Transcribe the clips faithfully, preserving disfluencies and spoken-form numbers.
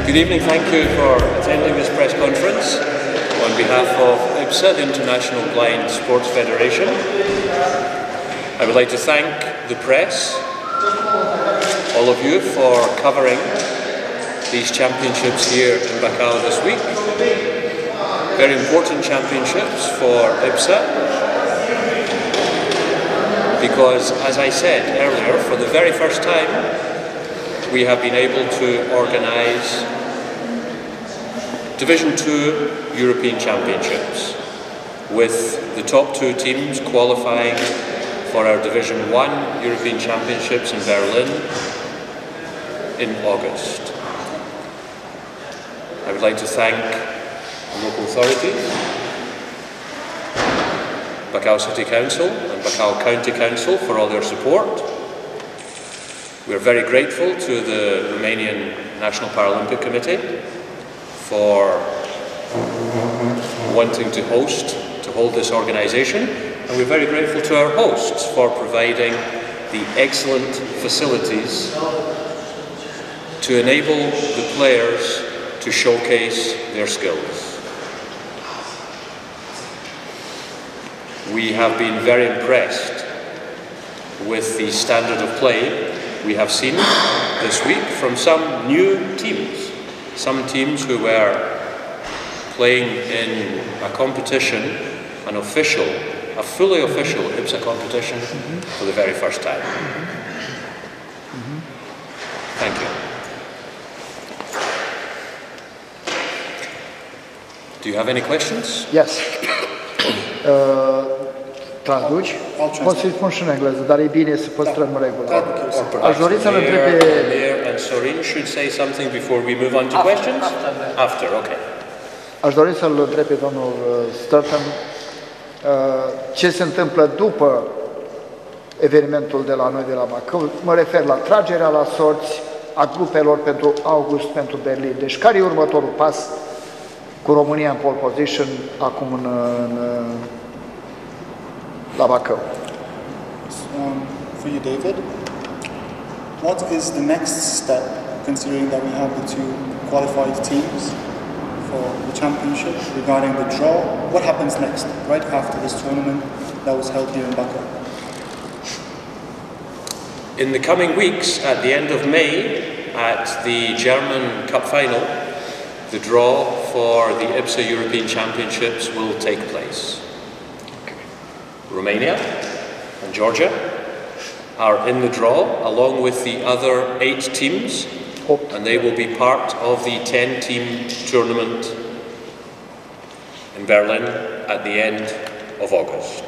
Good evening, thank you for attending this press conference on behalf of IBSA, the International Blind Sports Federation. I would like to thank the press, all of you, for covering these championships here in Bacau this week. Very important championships for IBSA, because, as I said earlier, for the very first time we have been able to organise Division two European Championships, with the top two teams qualifying for our Division one European Championships in Berlin in August. I would like to thank the local authorities, Bacau City Council and Bacau County Council, for all their support. We are very grateful to the Romanian National Paralympic Committee for wanting to host, to hold this organisation, and we're very grateful to our hosts for providing the excellent facilities to enable the players to showcase their skills. We have been very impressed with the standard of play we have seen this week from some new teams. Some teams who were playing in a competition, an official, a fully official IBSA competition mm-hmm. for the very first time. Mm-hmm. Thank you. Do you have any questions? Yes. uh, Traduci? Poți să-i spun și în engleză, dar e bine să păstrăm regulă. Aș dori să-l întreb pe... Mayor and Sorin should say something before we move on to questions? After, okay. Aș dori să-l întreb pe domnul Sturton ce se întâmplă după evenimentul de la noi de la Bacău. Mă refer la tragerea la sorți a grupelor pentru August, pentru Berlin. Deci care e următorul pas cu România în pole position acum în, în la Bacău? Um, for you, David, what is the next step, considering that we have the two qualified teams for the championship, regarding the draw? What happens next, right after this tournament that was held here in Bacău? In the coming weeks, at the end of May, at the German Cup final, the draw for the IBSA European Championships will take place. Romania and Georgia are in the draw, along with the other eight teams, and they will be part of the ten-team tournament in Berlin at the end of August.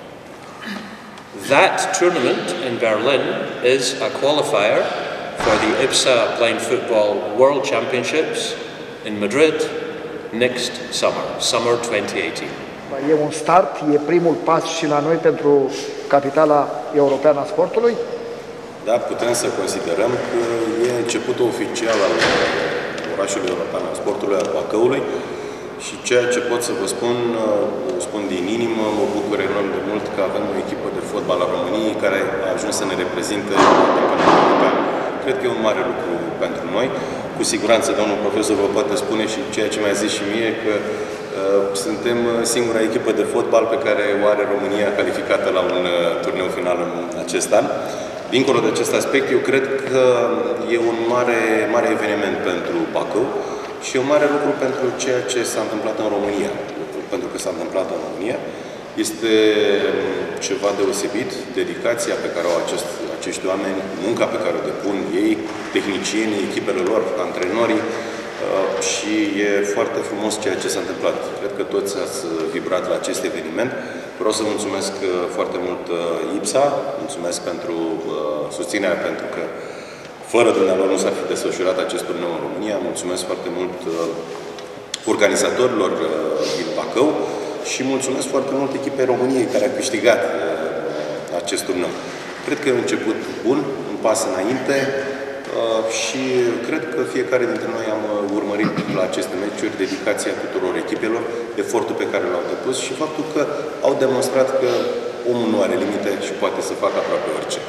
That tournament in Berlin is a qualifier for the IBSA Blind Football World Championships in Madrid next summer, summer twenty eighteen. E un start, e primul pas și la noi pentru capitala europeană a sportului? Da, putem să considerăm că e începutul oficial al orașului european al sportului, al Bacăului, și ceea ce pot să vă spun, o spun din inimă, mă bucur enorm de mult că avem o echipă de fotbal a României care a ajuns să ne reprezinte în european. Cred că e un mare lucru pentru noi. Cu siguranță, domnul profesor vă poate spune și ceea ce mi-a zis și mie, că suntem singura echipă de fotbal pe care o are România calificată la un turneu final în acest an. Dincolo de acest aspect, eu cred că e un mare, mare eveniment pentru Bacău și e un mare lucru pentru ceea ce s-a întâmplat în România. Pentru că s-a întâmplat în România, este ceva deosebit, dedicația pe care o au acest, acești oameni, munca pe care o depun ei, tehnicienii, echipele lor, antrenorii, și e foarte frumos ceea ce s-a întâmplat. Cred că toți ați vibrat la acest eveniment. Vreau să mulțumesc foarte mult IBSA, mulțumesc pentru susținerea, pentru că fără dumnealor nu s-ar fi desfășurat acest turneu în România. Mulțumesc foarte mult organizatorilor din Bacău și mulțumesc foarte mult echipei României care a câștigat acest turneu. Cred că e un început bun, un pas înainte. Uh, și cred că fiecare dintre noi am urmărit la aceste meciuri dedicația tuturor echipelor, efortul pe care l-au depus și faptul că au demonstrat că omul nu are limite și poate să facă aproape orice.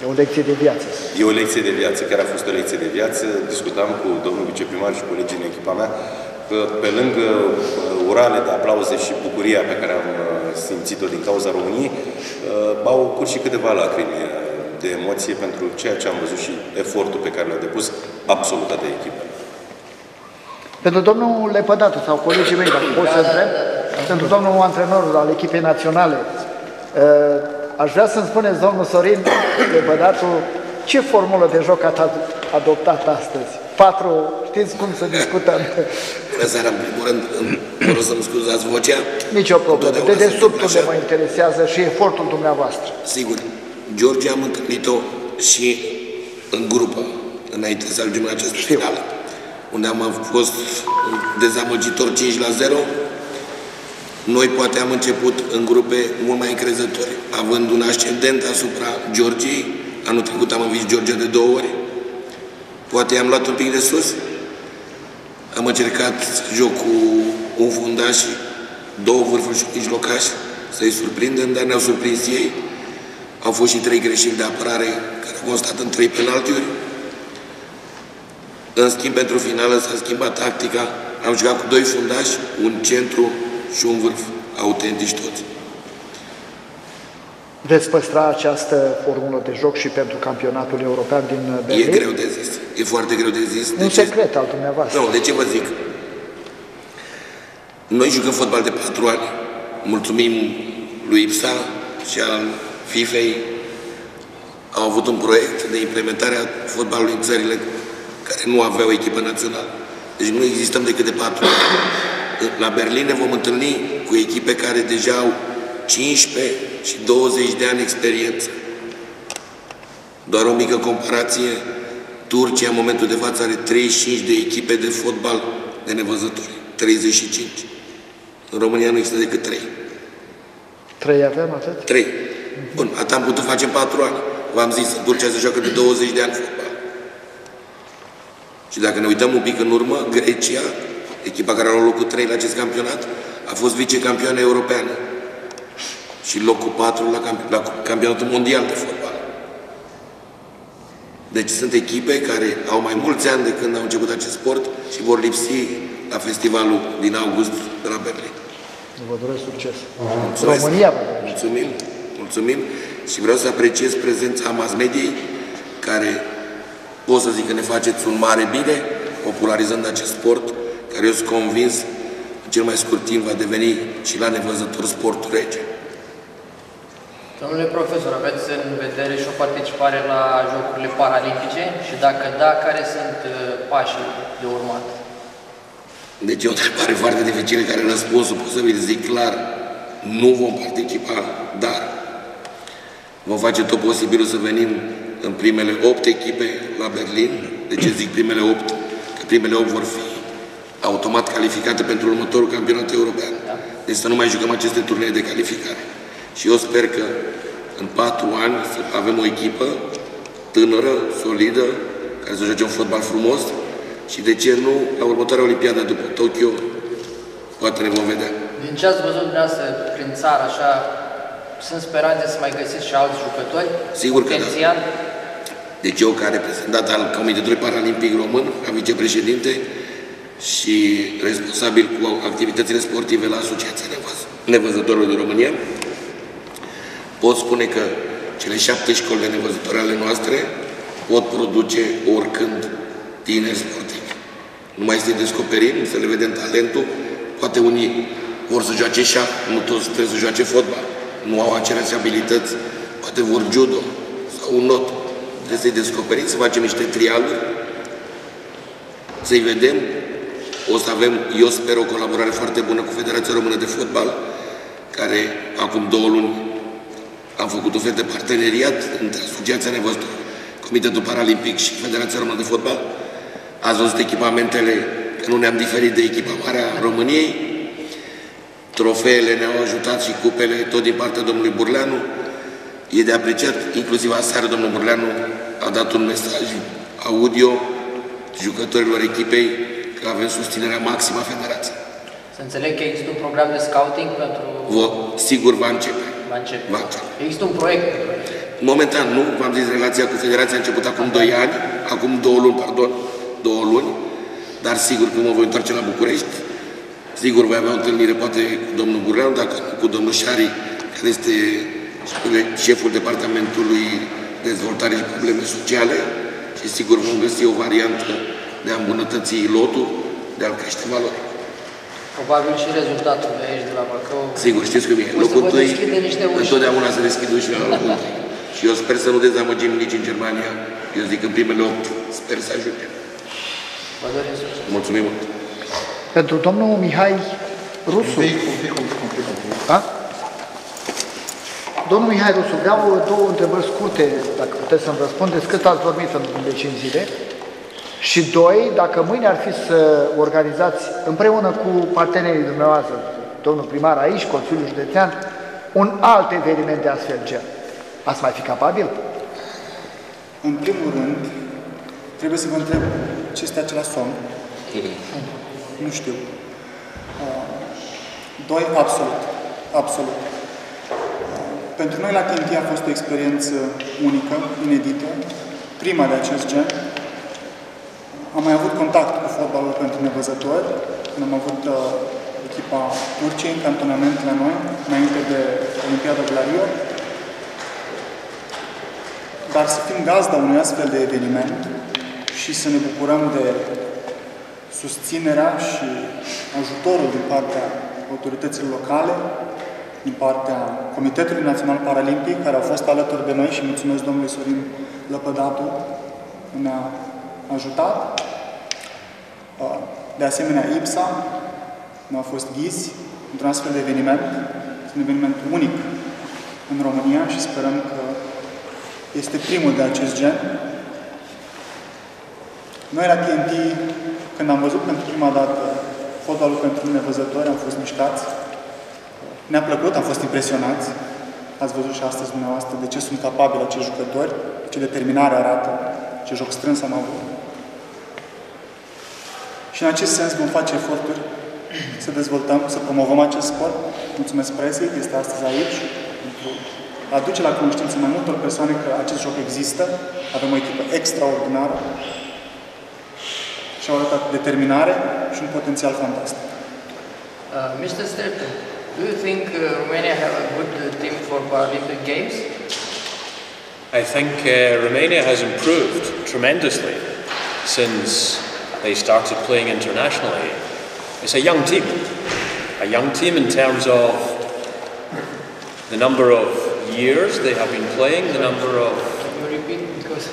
E o lecție de viață. E o lecție de viață, chiar a fost o lecție de viață. Discutam cu domnul viceprimar și colegii din echipa mea că pe lângă urale de aplauze și bucuria pe care am simțit-o din cauza României, au curs și câteva lacrimi de emoție pentru ceea ce am văzut și efortul pe care l-a depus absolut toate echipele. Pentru domnul Lepădatu sau colegii mei, dacă pot să întreb, pentru domnul antrenor al echipei naționale, aș vrea să-mi spuneți, domnul Sorin Lepădatu, ce formulă de joc ați adoptat astăzi? Patru, știți cum să discutăm? Bună seara, în primul rând, vă rog să-mi scuzați vocea. Nici o problemă. De dedesubturile mă interesează și efortul dumneavoastră. Sigur. George am întâlnit-o și în grupă, înainte să ajungem la această Știu. finală, unde am fost dezamăgitor cinci la zero. Noi poate am început în grupe mult mai încrezători, având un ascendent asupra Georgiei. Anul trecut am învins Georgia de două ori. Poate am luat un pic de sus. Am încercat să joc cu un fundaș și două vârfuri și mijlocași să-i surprindem, dar ne-au surprins ei. Au fost și trei greșeli de apărare care au constat în trei penaltiuri. În schimb, pentru finală s-a schimbat tactica. Am jucat cu doi fundași, un centru și un vârf, autentici toți. Veți păstra această formulă de joc și pentru campionatul european din Berlin? E greu de zis. E foarte greu de zis. Un secret al dumneavoastră. Nu, de ce vă zic? Noi jucăm fotbal de patru ani. Mulțumim lui Ipsa și al FIFA-i. Au avut un proiect de implementare a fotbalului în țările care nu aveau echipă națională. Deci nu existăm decât de patru ani. La Berlin ne vom întâlni cu echipe care deja au cincisprezece și douăzeci de ani experiență. Doar o mică comparație, Turcia în momentul de față are treizeci și cinci de echipe de fotbal de nevăzători. treizeci și cinci. În România nu există decât trei. Trei avem atât? trei. Bun, atât am putut face în patru ani. V-am zis, Turcia se joacă de douăzeci de ani fotbal. Și dacă ne uităm un pic în urmă, Grecia, echipa care a luat locul trei la acest campionat, a fost vicecampioană europeană. Și locul patru la, camp la campionatul mondial de fotbal. Deci sunt echipe care au mai mulți ani de când au început acest sport și vor lipsi la festivalul din august de la Berlin. Vă doresc succes. Mulțumesc. România vă doresc. Mulțumim, mulțumim și vreau să apreciez prezența mass mediei care, pot să zic că ne faceți un mare bine popularizând acest sport, care eu sunt convins în cel mai scurt timp va deveni și la nevăzător sportul rege. Domnule profesor, aveți în vedere și o participare la Jocurile Paralimpice și dacă da, care sunt pașii de urmat? Deci e o întrebare foarte dificilă care răspunsul pot să vi-l zic clar. Nu vom participa, dar vom face tot posibilul să venim în primele opt echipe la Berlin. De ce zic primele opt? Că primele opt vor fi automat calificate pentru următorul campionat european. Da. Deci să nu mai jucăm aceste turnee de calificare. Și eu sper că în patru ani să avem o echipă tânără, solidă, care să joace un fotbal frumos și de ce nu, la următoarea Olimpiadă după Tokyo, poate ne vom vedea. Din ce ați văzut dumneavoastră prin țară, așa, sunt speranțe să mai găsiți și alți jucători? Sigur că potențial? da. Deci eu, ca reprezentant al Comitetului Paralimpic Român, ca vicepreședinte și responsabil cu activitățile sportive la Asociația Nevăzătorilor din România, pot spune că cele șapte școli de nevăzători ale noastre pot produce oricând tineri sportivi. Nu mai este descoperim, să le vedem talentul. Poate unii vor să joace șah, nu toți trebuie să joace fotbal. Nu au aceleași abilități, poate vor judo sau un not. Trebuie să-i descoperim, să facem niște trialuri, să-i vedem. O să avem, eu sper, o colaborare foarte bună cu Federația Română de Fotbal, care acum două luni am făcut un fel de parteneriat între Asociația Nevăzătorilor, Comitetul Paralimpic și Federația Română de Fotbal. Ați văzut echipamentele, că nu ne-am diferit de echipa mare a României. Trofeele ne-au ajutat și cupele, tot din partea domnului Burleanu. E de apreciat, inclusiv aseară domnul Burleanu a dat un mesaj audio jucătorilor echipei că avem susținerea maximă a Federației. Să înțeleg că există un program de scouting pentru... Vă, sigur va începe. Va începe. Va începe. Există un proiect. Momentan nu, v-am zis, relația cu Federația a început acum doi ani, acum două luni, pardon, două luni, dar sigur că mă voi întoarce la București. Sigur voi avea o întâlnire poate cu domnul Burleanu, dacă cu domnul Șari, care este șeful Departamentului Dezvoltare și Probleme Sociale, și sigur vom găsi o variantă de a îmbunătăți lotul, de a-l crește valori. Probabil și rezultatul de aici, de la Bacău. Sigur, știți cum e. Locul întâi, întotdeauna se deschid ușile la locul întâi. Și eu sper să nu dezamăgim nici în Germania. Eu zic în primele opt, sper să ajungem. Vă dorim succes. Mulțumim mult. Pentru domnul Mihai Rusu. Un pic, un pic, un pic, un pic, un pic. Da? Domnul Mihai Rusu, vreau două întrebări scurte, dacă puteți să-mi răspundeți. Cât ați dormit în ultimele cinci zile? Și doi, dacă mâine ar fi să organizați împreună cu partenerii dumneavoastră, domnul primar aici, Consiliul Județean, un alt eveniment de astfel gen, ați mai fi capabil? În primul rând, trebuie să vă întreb ce este acela somn. Nu știu. Uh, doi, absolut. Absolut. Uh, pentru noi la T N T a fost o experiență unică, inedită, prima de acest gen. Am mai avut contact cu fotbalul pentru nevăzători, când am avut uh, echipa Turciei în cantonament la noi, înainte de Olimpiada de la Rio. Dar să fim gazda unui astfel de eveniment și să ne bucurăm de susținerea și ajutorul din partea autorităților locale, din partea Comitetului Național Paralimpic, care au fost alături de noi și mulțumesc domnului Sorin Lăpădatu, ne-a ajutat. De asemenea, I P S A ne-au fost ghizi într-un astfel de eveniment. Este un eveniment unic în România și sperăm că este primul de acest gen. Noi la T N T, când am văzut pentru prima dată fotbalul pentru nevăzători, am fost mișcați. Ne-a plăcut, am fost impresionați. Ați văzut și astăzi dumneavoastră de ce sunt capabili acești jucători, ce determinare arată, ce joc strâns am avut. Și în acest sens vom face eforturi să dezvoltăm, să promovăm acest sport. Mulțumesc presei că este astăzi aici, pentru a aduce la cunoștință mai multor persoane că acest joc există. Avem o echipă extraordinară și au arătat determinare și un potențial fantastic. Uh, mister Stelten, do you think uh, Romania have a good uh, team for Paralympic Games? I think uh, Romania has improved tremendously since they started playing internationally. It's a young team, a young team in terms of the number of years they have been playing, the number of... Can you repeat? Because...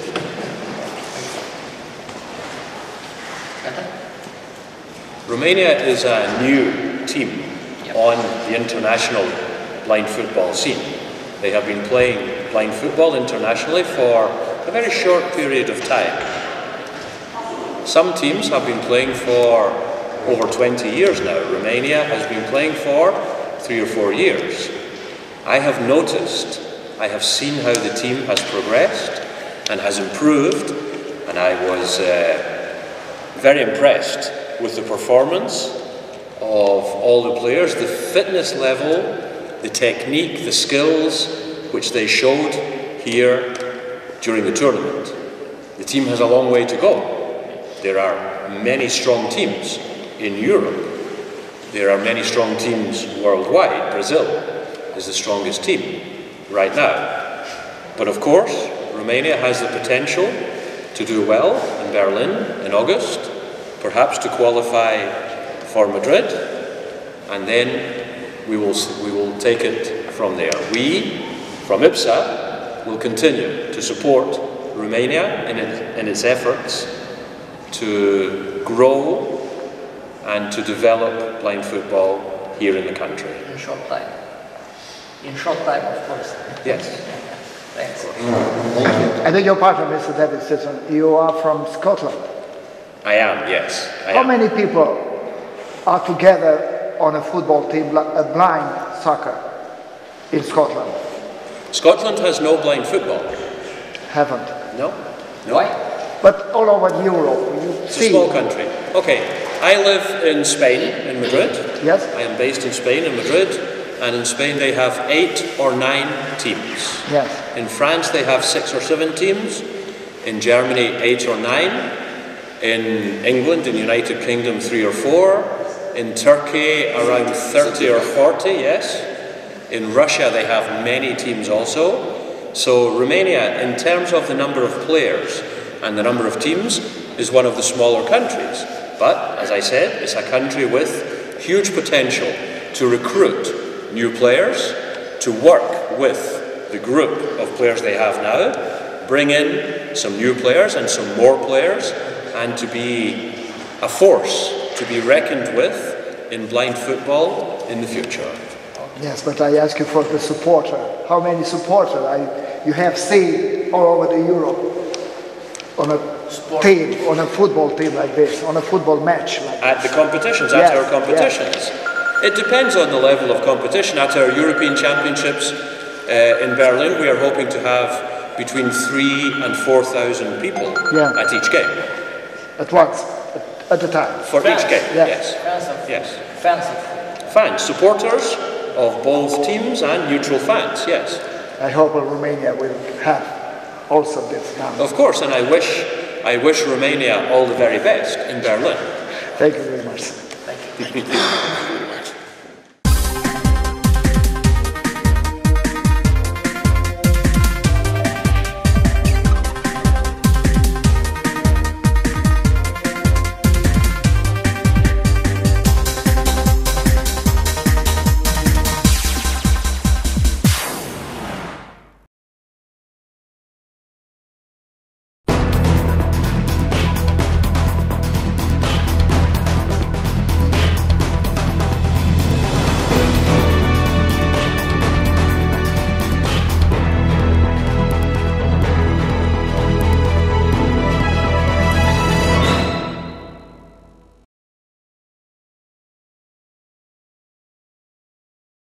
Romania is a new team on the international blind football scene. They have been playing blind football internationally for a very short period of time. Some teams have been playing for over twenty years now. Romania has been playing for three or four years. I have noticed, I have seen how the team has progressed and has improved, and I was uh, very impressed with the performance of all the players, the fitness level, the technique, the skills which they showed here during the tournament. The team has a long way to go. There are many strong teams in Europe. There are many strong teams worldwide. Brazil is the strongest team right now. But of course, Romania has the potential to do well in Berlin in August, perhaps to qualify for Madrid, and then we will, we will take it from there. We, from I P S A, will continue to support Romania in, it, in its efforts to grow and to develop blind football here in the country. In short time. In short time, of course. Yes. Thanks. I think your partner, Mister David Sisson, you are from Scotland. I am, yes. I How am. many people are together on a football team, a blind soccer, in Scotland? Scotland has no blind football. Haven't. No? No. Why? But all over Europe, you It's see. a small country. Okay, I live in Spain, in Madrid. Yes. I am based in Spain, in Madrid. and in Spain they have eight or nine teams. Yes. In France they have six or seven teams. In Germany, eight or nine. In England, in the United Kingdom, three or four. In Turkey, around thirty or forty, yes. In Russia, they have many teams also. So Romania, in terms of the number of players and the number of teams, is one of the smaller countries. But, as I said, it's a country with huge potential to recruit new players, to work with the group of players they have now, bring in some new players and some more players, and to be a force to be reckoned with in blind football in the future. Yes, but I ask you for the supporter. How many supporters I, you have seen all over the Europe on a Sport. team, on a football team like this, on a football match like At this? the competitions, Yes, at our competitions. It depends on the level of competition. At our European Championships uh, in Berlin, we are hoping to have between three and four thousand people Yeah. at each game. At once, at, at a time. For Fans. each game, Yeah. yes. Fans of Yes. Fans of football. Fans, supporters of both teams and neutral fans, yes. I hope Romania will have also this now. Of course, and I wish, I wish Romania all the very best in Berlin. Thank you very much. Thank you.